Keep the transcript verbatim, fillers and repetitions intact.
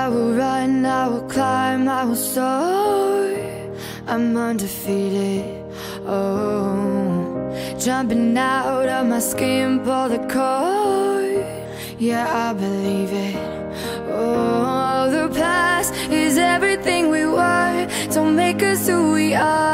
I will run, I will climb, I will soar. I'm undefeated, oh. Jumping out of my skin, pull the cord. Yeah, I believe it. Oh, the past is everything we were. Don't make us who we are.